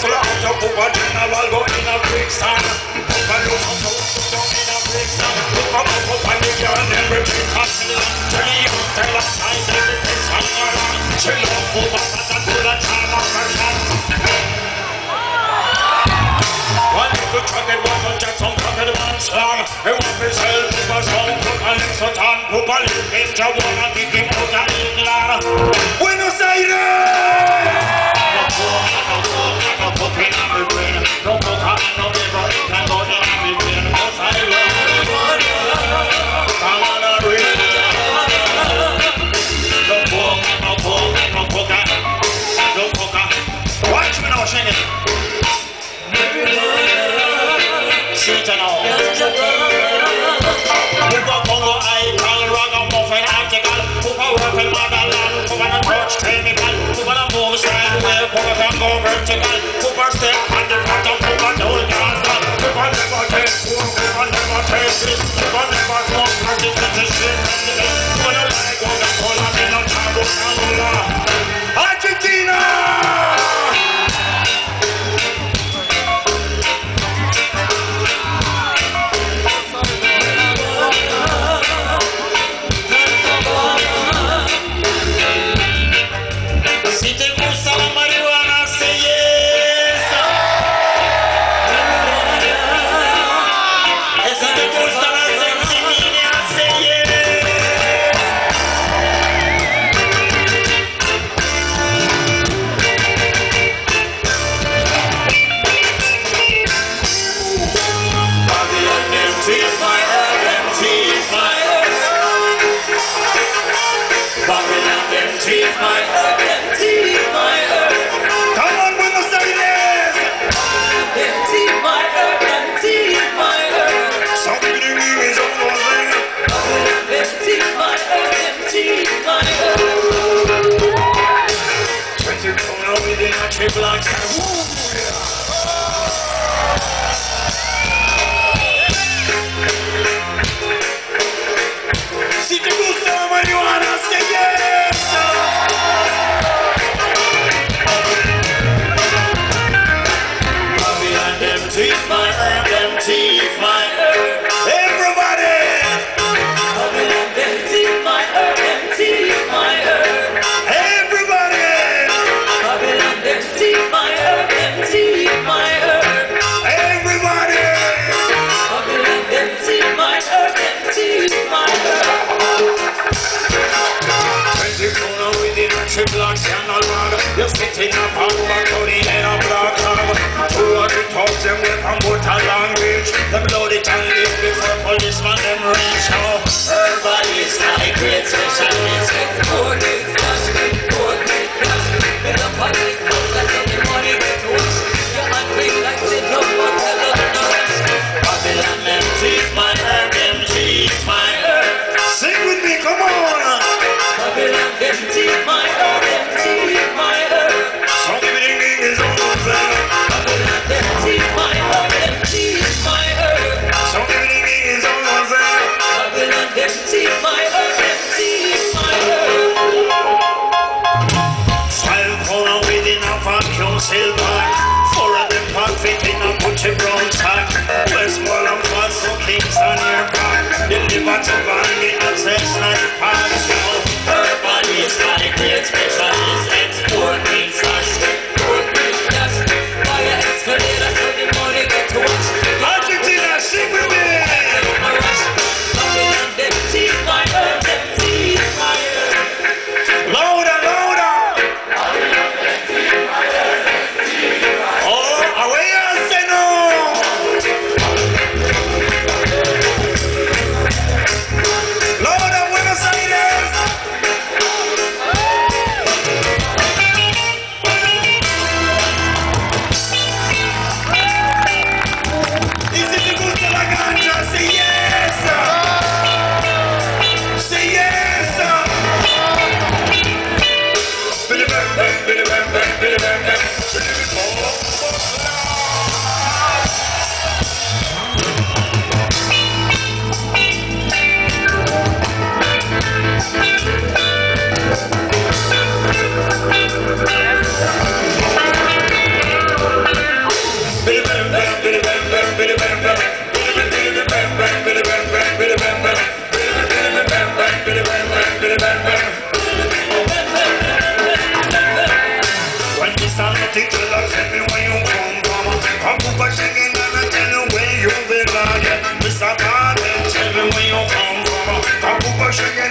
little out of Papa General go in a big stand. Papa look up in a big stand. Look up and the girl and everything happening. Tell the young tell us time everything's hanging on. She love Papa and to the charm of her shot. One little trucket, one Jackson trucket, one slam. He want me sell Papa song, Papa lives so tan. Papa lives in Jawana, kick him out of England. Buenos Aires! No cooking on my brain, no coca, no liver, can go in on my brain. Cause I love come on a rain. No coca, no coca. Watch me now, sing it. Sweet and all. Pupa Congo, I call ragamuffin article. Pupa working motherland, Pupa no touch chemical. Pupa no move sideways, Pupa can go vertical. Pupa step on the bottom, Pupa don't gas down. Pupa never take food, Pupa never take this. Pupa never smoke, cause it's the shit. Pupa no like Coca-Cola, me no taboo, Argentina! Blocks. Si te gusta la marihuana, say yes. Babylon, them teeth my herb, them teeth my herb. Everybody. Babylon, them teeth my herb, them teeth my herb. Everybody. Babylon, them teeth my herb, them teeth my herb. Everybody. Babylon, them teeth my herb, them teeth my herb. 20 corner within a triple action alone. You're sitting up on back to the head of black hog. 200 talks them with a mortal language. Them bloody can live before policeman them reach now. Herbalist, high grade specialist. Export it, flash it, import it, flash it. In the public house, that's how the money gets washed. Your hand big like sit up, but tell us no rush. Babylon, them teeth my herb, them teeth my herb. Sing with me, come on! Babylon, them teeth my herb, them teeth. pushing